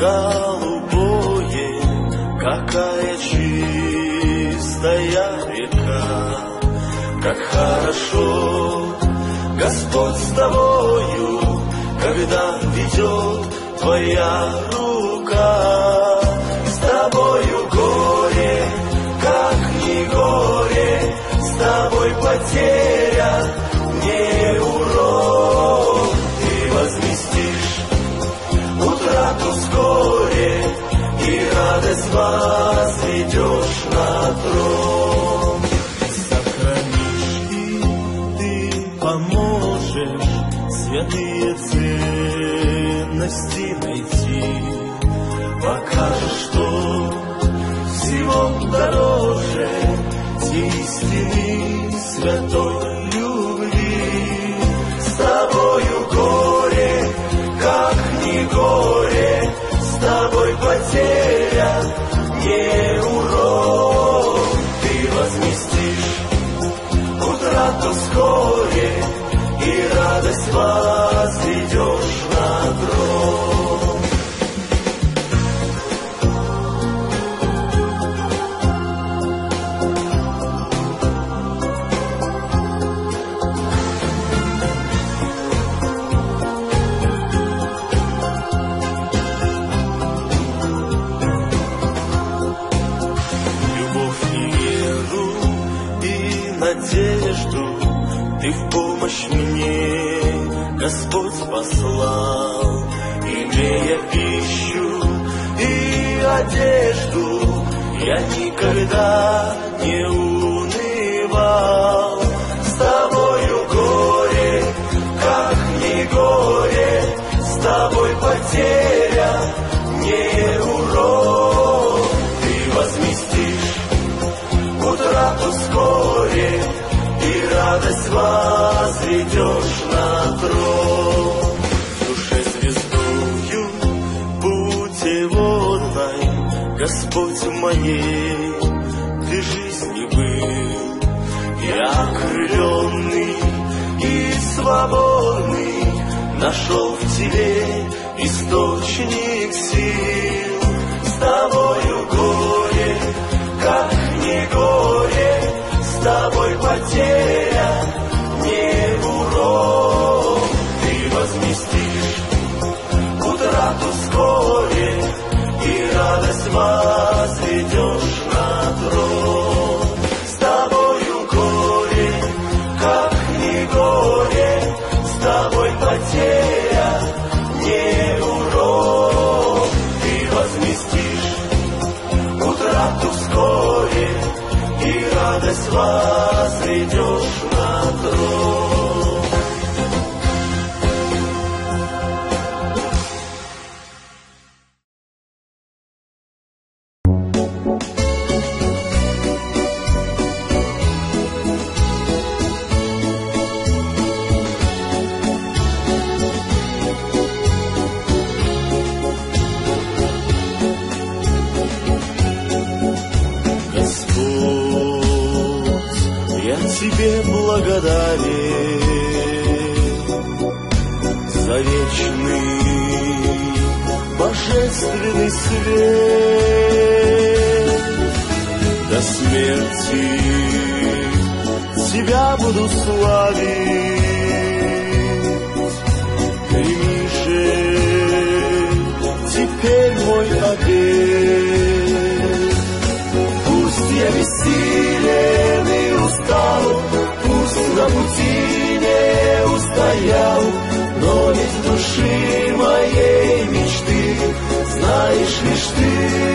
голубое, какая чистая река, как хорошо Господь с тобою, когда ведет твоя рука. С тобою горе, как не горе, с тобой потеря, не урон. Ты возместишь утрату вскоре, и радость возведешь на трон. Сохранишь и ты поможешь святые ценности найти, покажешь, что всего дороже истины святой любви. С тобою горе, как не горе, с тобой потеря, не урон. Ты возместишь утрату вскоре, и радость возведешь на трон. Надежду ты в помощь мне, Господь, послал, имея пищу и одежду, я никогда не унывал. С тобою горе, как не горе, с тобой потеря, не урон. Ты возместишь утрату вскоре, и радость возведешь на трон. В душе звездою путеводной, Господь моей, ты жизни был, и окрыленный, и свободный, нашел в тебе источник сил. С тобою горе, как не горе, с тобой потеря, не урон. Ты возместишь утрату вскоре, и радость возведешь на трон. С тобою горе, как не горе, с тобой потеря, не урон. Ты возместишь утрату вскоре, и радость возведешь на трон. Тебе благодарен за вечный божественный свет. До смерти Тебя буду славить. Прими же теперь мой обет. Пусть я бессилен и устал, пусть на пути не устоял, но ведь души моей мечты знаешь лишь Ты.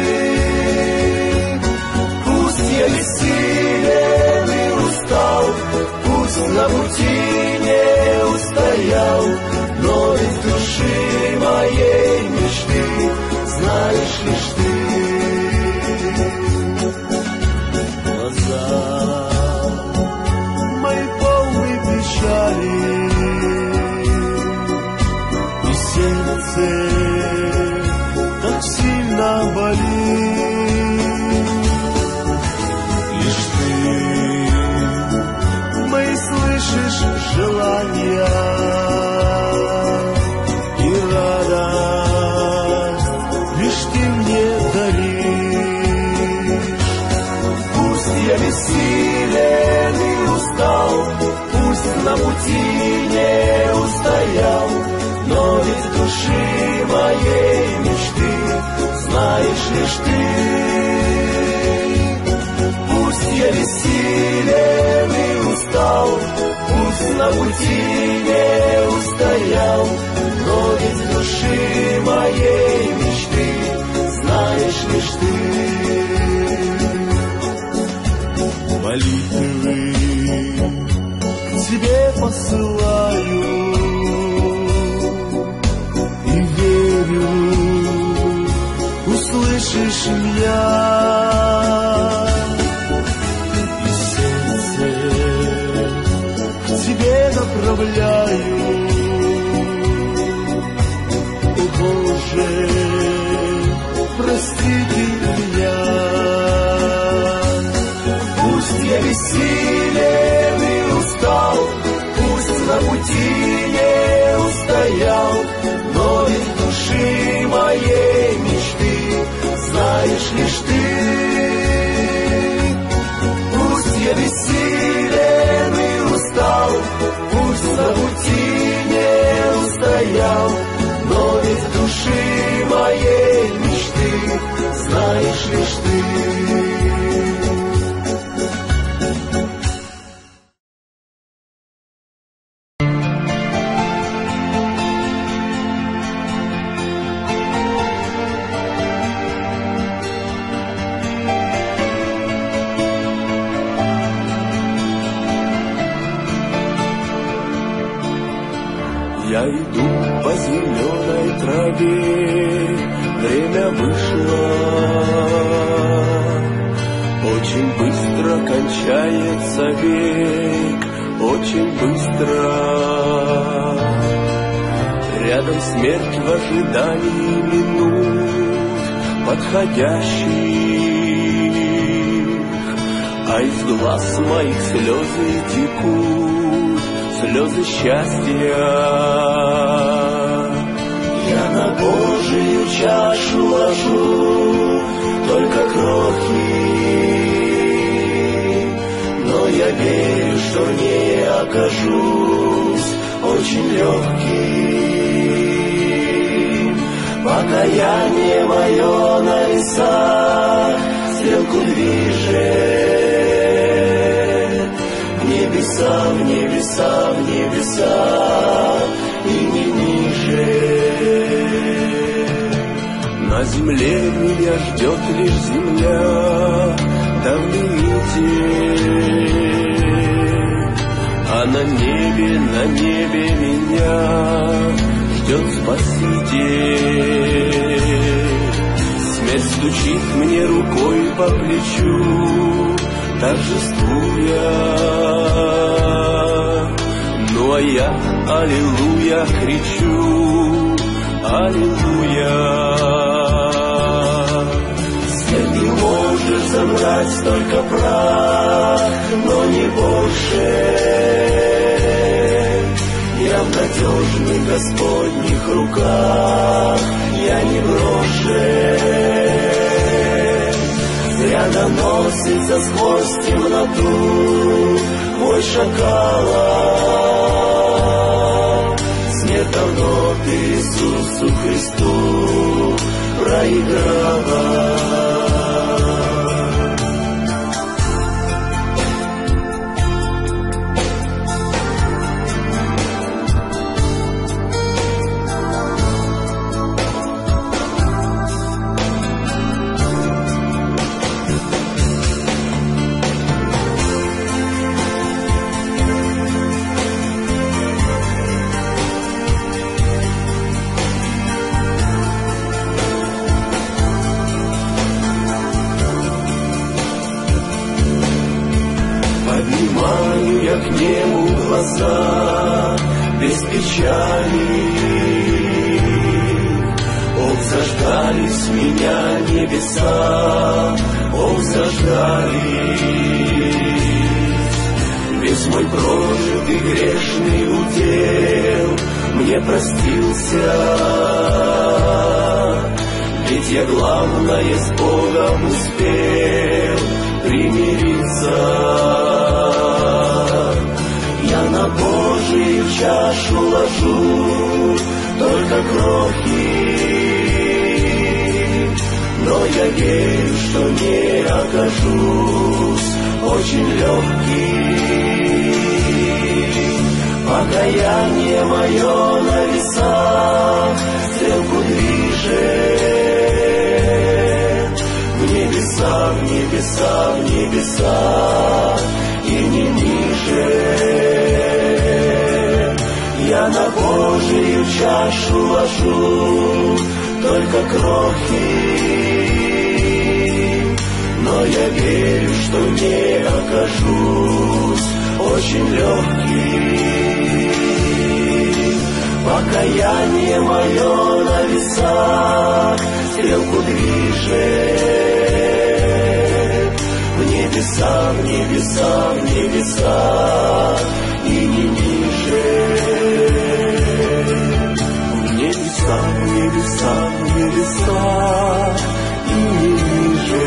Пусть я бессилен и устал, пусть на пути не устоял, но ведь души моей мечты знаешь лишь Ты. Глаза мои полны печали, и сердце так сильно болит. Лишь Ты мои слышишь желания, и радость сильнее устоял, но ведь души моей мечты знаешь лишь ты. Пусть я бессилен и устал, пусть на пути не устоял, но ведь души моей мечты знаешь лишь ты. Молитвы к тебе посылаю и верю, услышишь меня. И сердце к тебе направляю, о Боже, прости меня. Пусть я бессилен и устал, пусть на пути не устоял, но ведь души моей мечты знаешь лишь ты. Пусть я бессилен и устал, пусть на пути не устоял, но ведь души моей мечты знаешь лишь ты. Я иду по зеленой траве, время вышло, очень быстро кончается век, очень быстро. Рядом смерть в ожидании минут подходящих, а из глаз моих слезы текут, слезы счастья. Я на Божию чашу ложу только крохи, но я верю, что не окажусь очень легким. Покаяние мое на весах стрелку движет, небеса, в небеса, в небеса, и не ниже. На земле меня ждет лишь земля, да в лимите, а на небе меня ждет Спаситель. Смерть стучит мне рукой по плечу, торжествуя, ну а я аллилуйя кричу, аллилуйя. Смерть, ты можешь забрать только прах, но не больше. Я в надежных Господних руках, я не брошен. Зря доносится сквозь темноту вой шакала. Смерть давно ты Иисусу Христу проиграла. Поднимаю я к небу глаза без печали. Ох, заждались меня небеса, ох, заждались. Весь мой прожитый грешный удел мне простился, ведь я главное с Богом успел примириться. Я на Божий чашу ложу только крохи, но я верю, что не окажусь очень легкий. Покаяние мое на весах стрелку движет в небеса, в небеса, в небеса, и не ниже. Я на Божию чашу ложу только крохи, но я верю, что не окажусь очень легкий. Покаяние мое на весах стрелку движет в небеса, в небеса, в небеса, и не ниже. В небеса, в небеса, в небеса, и не ниже.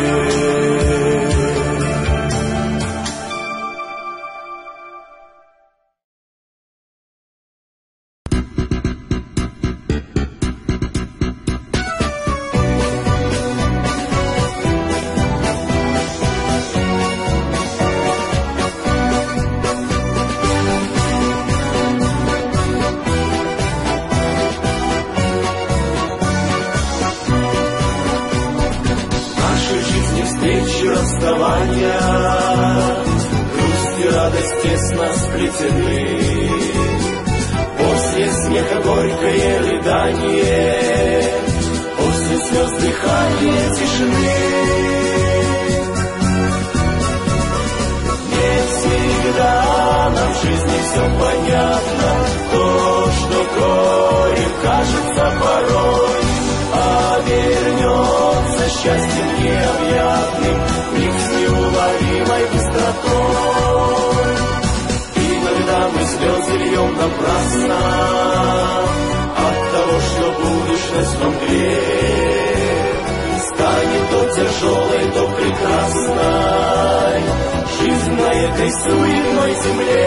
Расставания, грусть и радость тесно сплетены. После смеха горькое рыдание, после слез дыхание тишины. Не всегда нам в жизни все понятно, то, что горе кажется порой, а вернется счастьем необъятным, миг с неуловимой быстротой. Иногда мы слезы льем напрасно от того, что будущность во мгле станет то тяжелой, то прекрасной жизнь на этой суетной земле.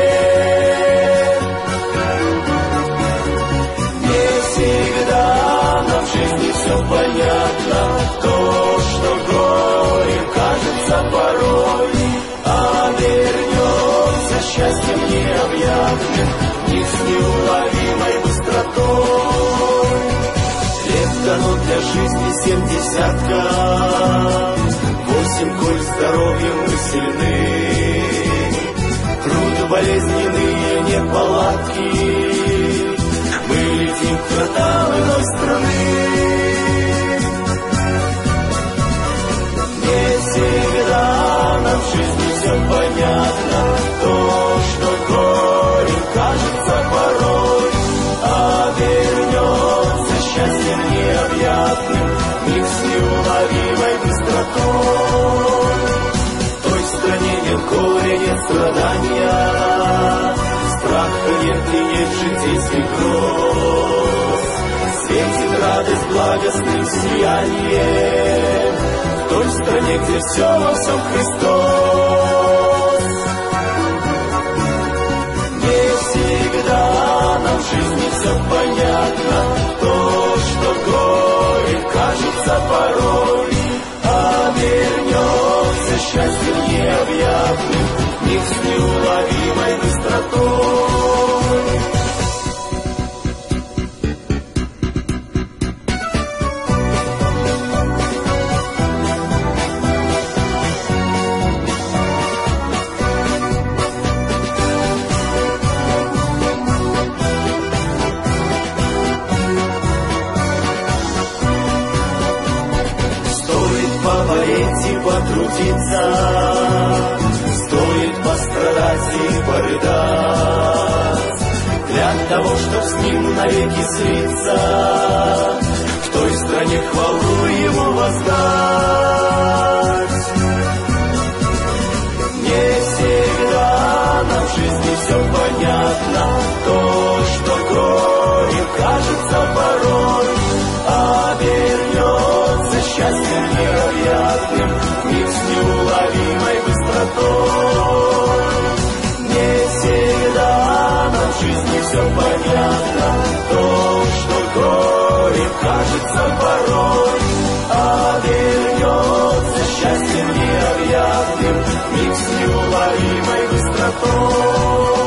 Не всегда нам в жизни все понятно, то, что горе кажется порой, а вернется счастьем необъятным, миг с неуловимой быстротой. Лет дано для жизни 70, 8, коль здоровьем мы сильны. Труд, болезненные неполадки, мы летим к вратам иной страны. Всегда нам в жизни все понятно, то, что горе кажется порой, а вернется счастьем необъятным, миг с неуловимой быстротой. В той стране нет горя, нет страдания, страха нет и нет житейских гроз. Светит радость благостным сиянием в той стране, где все во всем Христос. Не всегда нам в жизни все понятно, то, что горе кажется порой, а вернется счастьем необъятным, миг с неуловимой быстротой. Потрудиться, стоит пострадать и порыдать, для того, чтоб с ним навеки слиться, в той стране хвалу ему воздать. Не всегда нам в жизни все понятно, то, что горе кажется порой, а вернется счастьем необъятным, миг с неуловимой быстротой. Не всегда нам в жизни все все понятно, то, что горе кажется порой, а вернется счастьем необъятным, миг с неуловимой быстротой.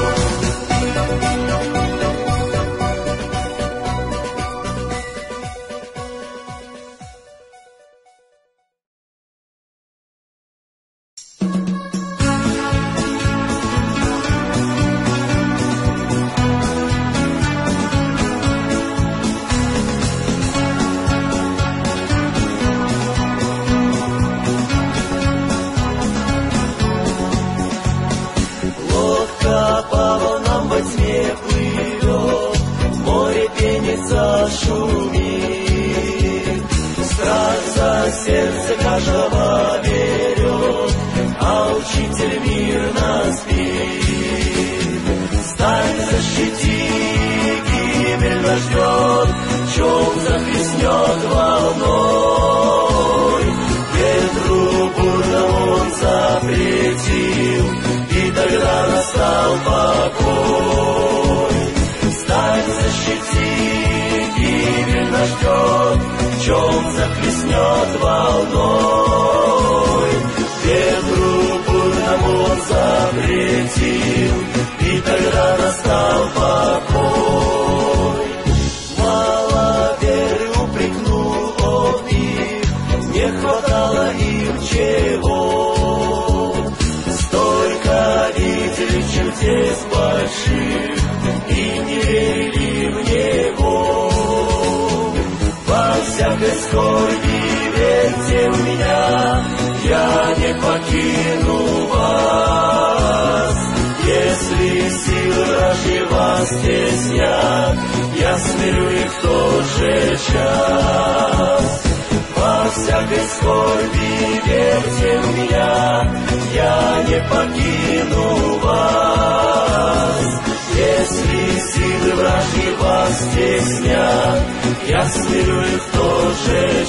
Шумит, страх за сердце каждого берет, а учитель мирно спит. Стань, защити, гибель нас ждет, чем захлестнет волной. Ветру бурному он запретил, и тогда настал покой. Стань, защити, гибель нас ждет, чем захлестнет волной. Ветру бурному он запретил, и тогда настал покой. Мало веры упрекнул он их, не хватало им чего. Столько видели чудес больших, и не верили в него. Во всякой скорби верьте в меня, я не покину вас. Если силы вражьи вас теснят, я смирю их в тот же час. Во всякой скорби верьте в меня, я не покину вас. Если силы вражьи вас теснят, я смирю их в тот же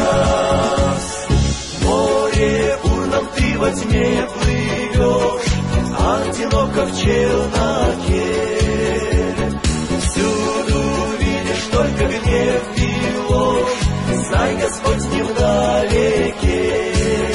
час. В море бурном ты во тьме плывешь, одиноко в челноке. Всюду видишь только гнев и ложь, знай, Господь не вдалеке.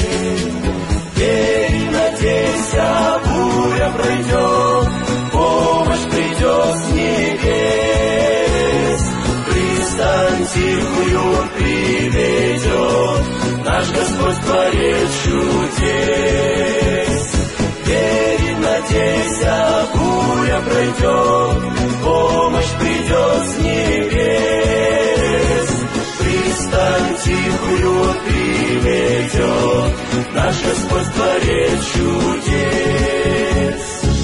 Верь и надейся, буря пройдет, помощь придет с небес. Пристань тихую он приведет, наш Господь творец чудес. Верь и надейся, буря пройдет, помощь придет с небес. Пристань тихую он приведет, наш Господь творец чудес.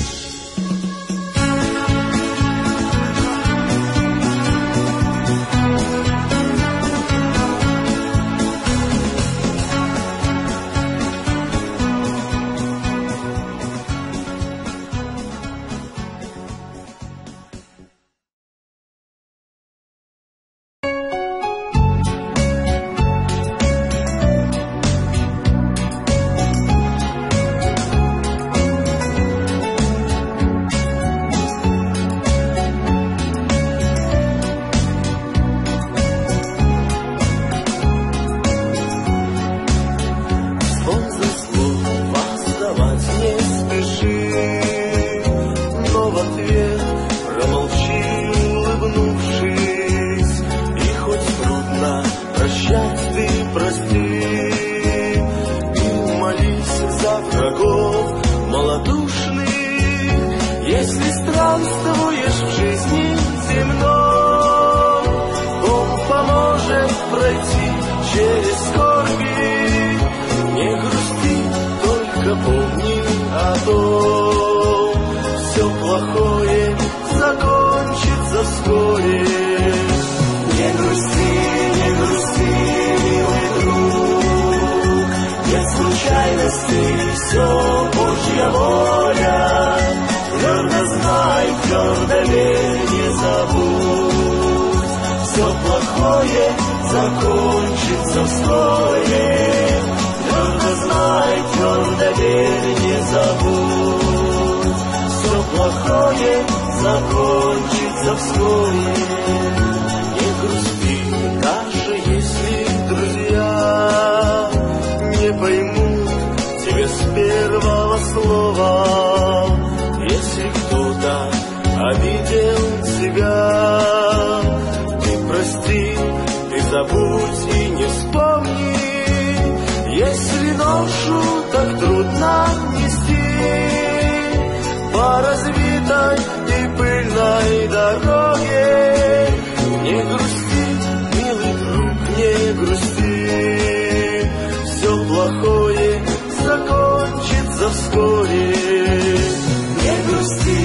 Закончится вскоре, твердо знай, твердо верь, не забудь. Все плохое плохое закончится вскоре. Не грусти, даже если друзья не поймут тебя с первого слова. Если кто-то обидел тебя, ты прости, ты забудь и не вспомни. Если ношу так трудно нести по разбитой и пыльной дороге, не грусти, милый друг, не грусти. Все плохое закончится вскоре. Не грусти,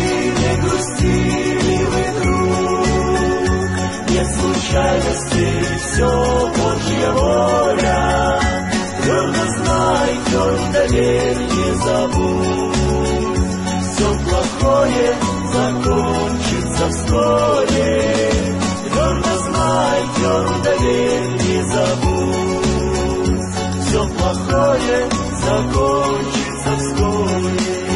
милый друг, нет случайностей, все Божья воля. Твердо знай, твердо верь, не забудь, все плохое закончится вскоре. Твердо знай, твердо верь, не забудь, все плохое закончится вскоре.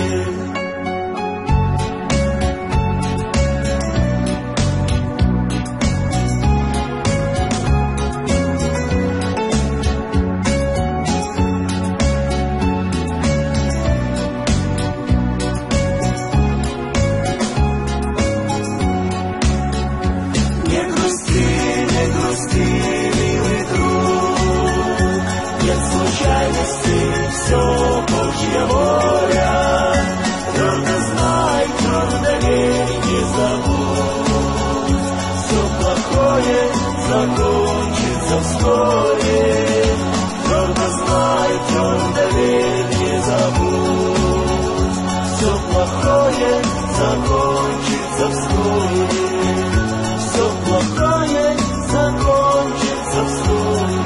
Все Божья воля, твердо знай, твердо верь, не забудь, все плохое закончится вскоре. Твердо знай, твердо верь, не забудь, все плохое закончится вскоре. Все плохое закончится вскоре.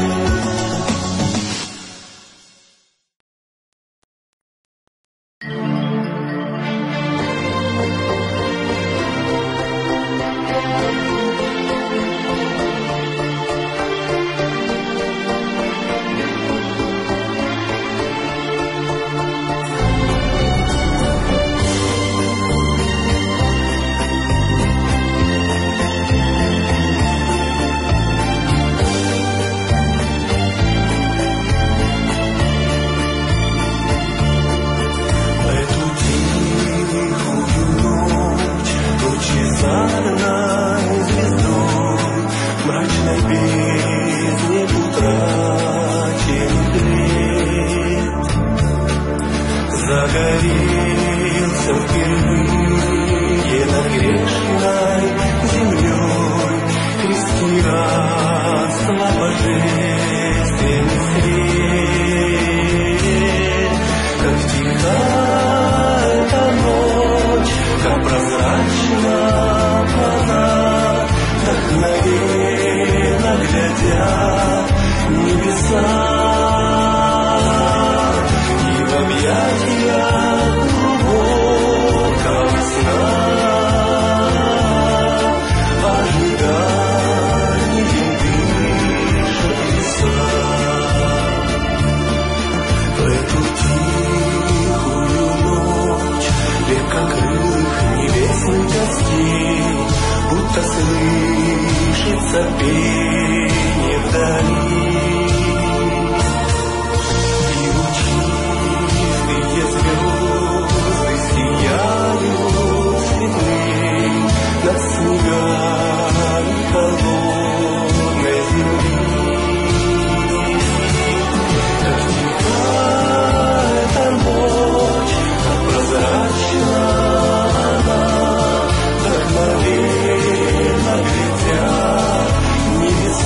Загорелся впервые над грешной землей крестный рассла божественный свет. Как тиха эта ночь, как прозрачна она, вдохновенно глядят небеса. В объятия глубокого сна, в ожидании дышат леса. В эту тихую ночь легкокрылых небесных гостей будто слышится пение вдали. Звезды сияют светлей над снегами холодной земли. Как тиха эта ночь, как прозрачна она, вдохновенно глядят небеса.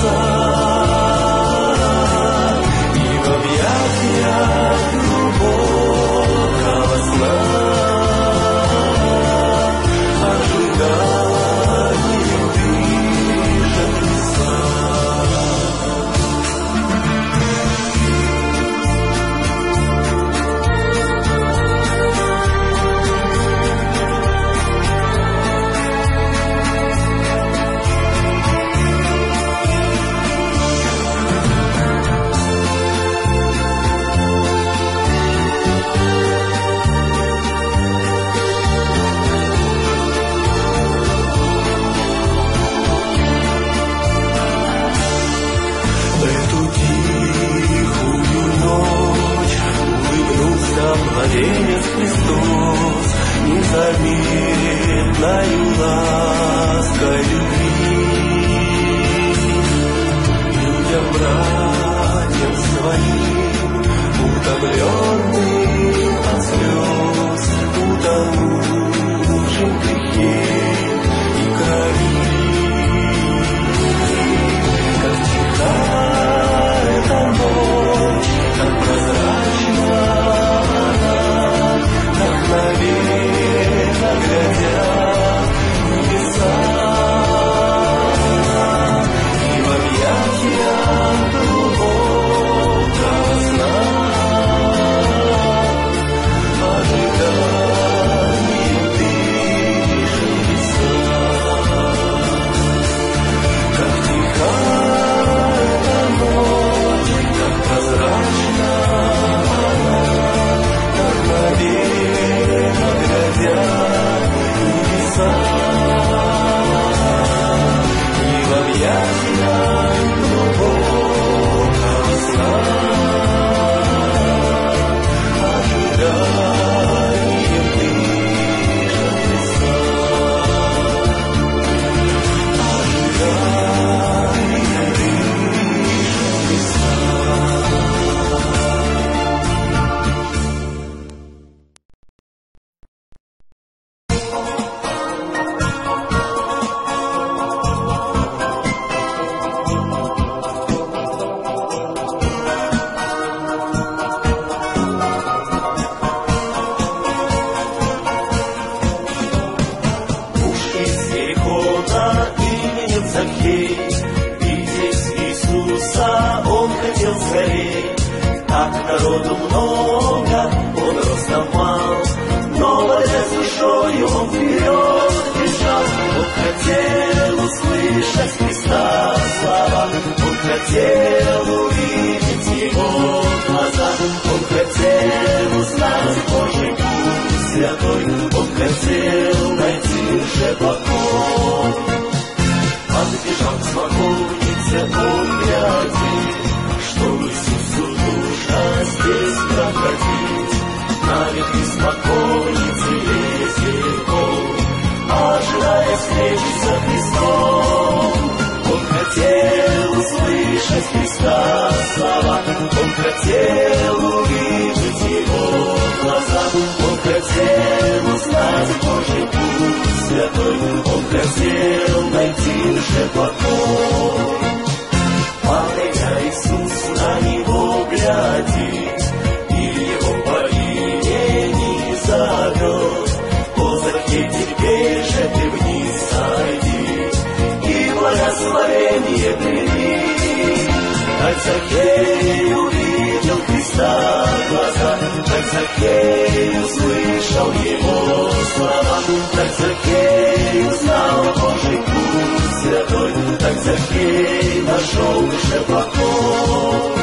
народу много, он ростом мал, но борясь душою он вперед бежал. Он хотел услышать Христа слова, он хотел увидеть Его глаза, он хотел узнать Божий путь святой, он хотел найти же покой. Подбежал к смоковнице он глядит, что Иисусу нужно здесь проходить. На ветви смоковницы лезет он, ожидая встречи со Христом. Он хотел услышать Христа слова, он хотел увидеть Его глаза, он хотел узнать Божий путь святой, он хотел найти же покой. Подойдя Иисус на него глядит, и его по имени зовет. О, Закхей, теперь же ты вниз сойди, и благословение прими. Так Закхей увидел Христа глаза, так Закхей услышал Его слова, так Закхей узнал Божий путь святой, так Закхей нашел душе покой.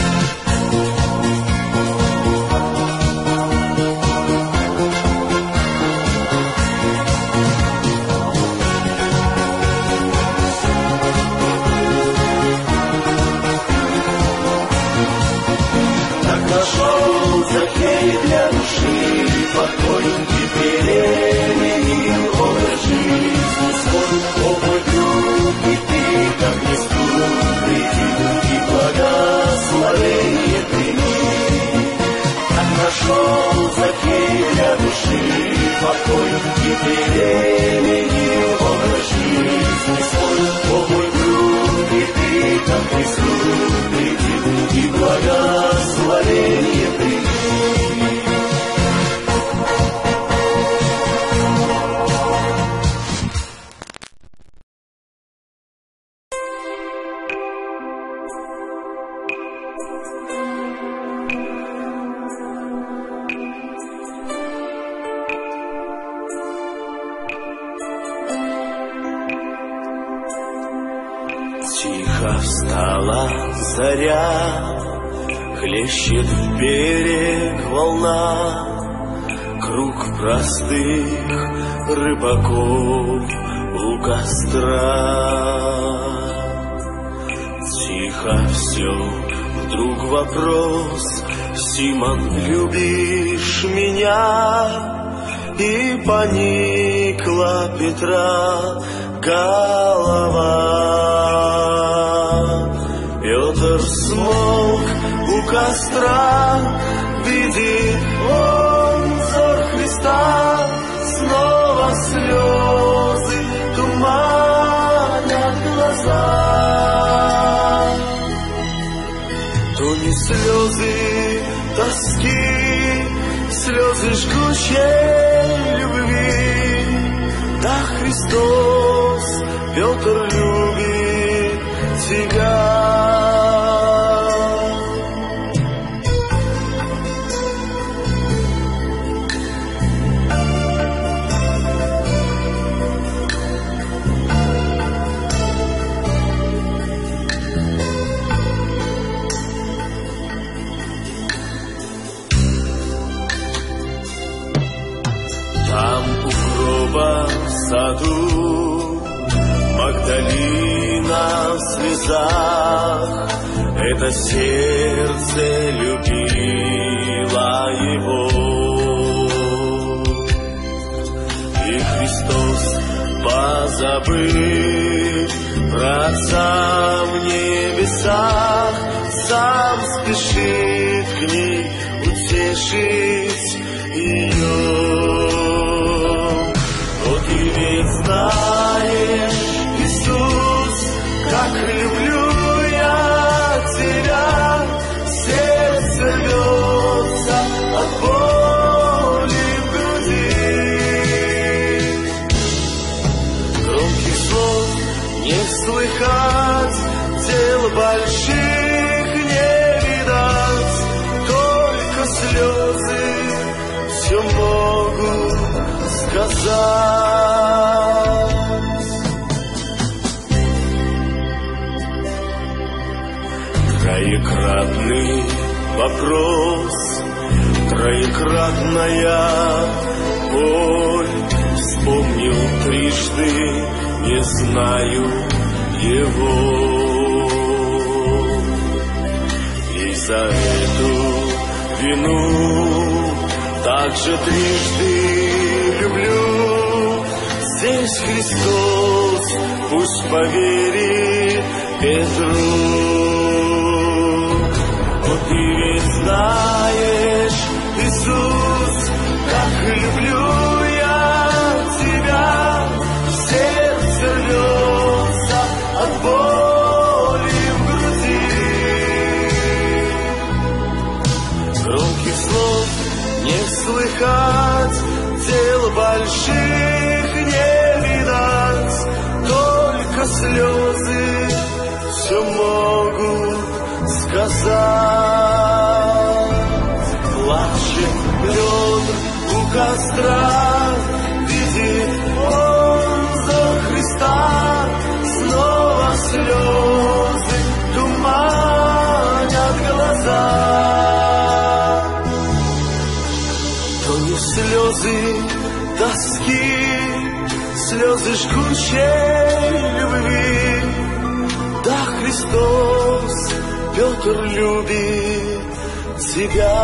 Нашел Закхей для души покой, и переменил образ жизни свой. О, мой друг, и ты ко Христу приди, и благословение прими. Так нашел Закхей для души покой, и переменил образ жизни свой. О, мой друг, и ты ко Христу приди, и благословение прими. Тихо встала заря, хлещет в берег волна, круг простых рыбаков у костра. Тихо все, вдруг вопрос: Симон, любишь меня? И поникла Петра голова. Петр смолк у костра, видит он взор Христа. Снова слезы туманят глаза. То не слезы тоски, слезы жгучей любви. Да, Христос, Петр любит тебя. Там у гроба в саду Магдалина в слезах, это сердце любило его. И Христос, позабыв про Отца в небесах, сам спешит к ней утешить ее. Ты ведь знаешь, Иисус, как люблю я тебя. Сердце рвется от боли в груди. Громких слов не слыхать, дел больших не видать, сказать. Троекратный вопрос, троекратная боль. Вспомнил трижды, не знаю его. И за эту вину также трижды люблю. Здесь Христос, пусть поверит Петру. Вот ты ведь знаешь, Иисус, как люблю я тебя. Сердце рвется от боли в груди. Громких слов не слыхать, дел больших не видать, только слезы все могут сказать. Плачет Петр у костра, видит он за Христа, снова слезы туманят глаза. То не слезы тоски, слезы жгучей любви. Да, Христос, Петр любит тебя.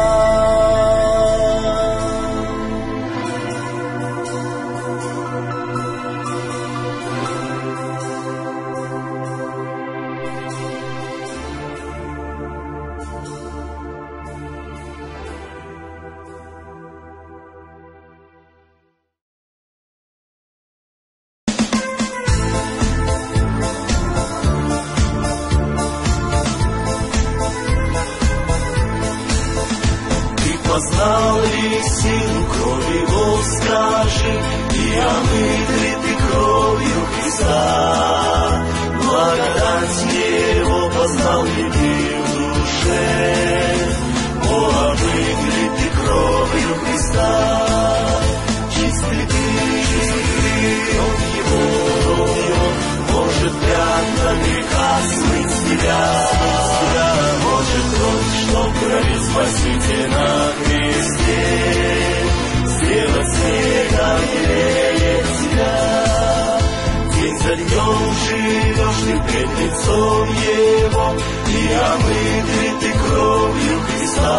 Познал ли силу крови его, скажи, и омыт ли ты кровью Христа? Благодать его познал ли ты в душе? О, омыт ли ты кровью Христа? Чист ли ты, кровь его, может пятна греха смыть с тебя? Может кровь, что крови Спаситель на кресте, сделать снега белее тебя. День за днем живешь ты пред лицом его, и омыт ли ты кровью Христа?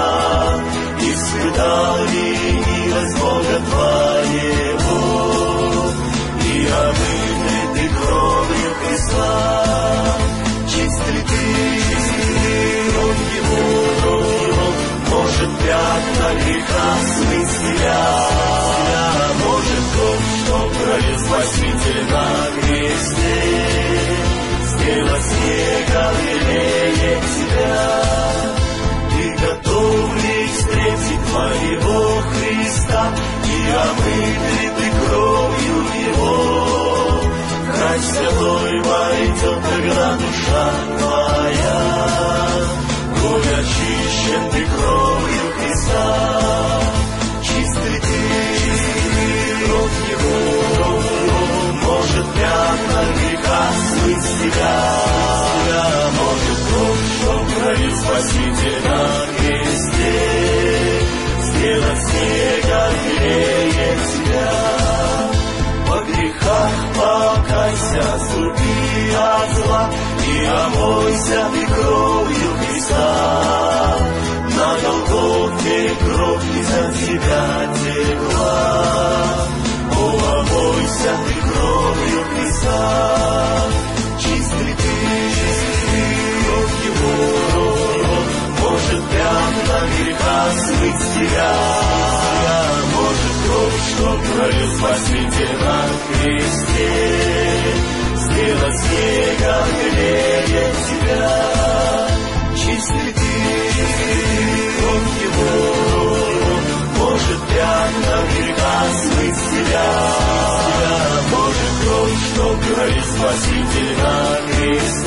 Испытал ли милость Бога твоего, и омыт ли ты кровью Христа? Чист ли ты, кровь его, может пятна греха смыть с тебя. Может кровь, что пролил Спаситель на кресте, сделать снега белее тебя. Ты готов ли встретить твоего Христа, и омыт ли ты кровью его? Край святой войдет тогда душа твоя. Кровь очищен ты кровью Христа. Чист ли ты, кровь его, может пятна греха смыть с тебя. Может кровь, что пролил Спаситель на кресте, сделать снега белее тебя. Во грехах покайся, отступи от зла, и омойся ты кровью Христа. На Голгофе кровь за тебя текла. О, омойся ты кровью Христа. Чист ли ты, кровь его, может пятна греха смыть с тебя. Может кровь, что пролил Спаситель на кресте, сделать снега белее тебя. Чист ли ты, кровь его, может пятна греха смыть с тебя. Может кровь, что пролил Спаситель на кресте,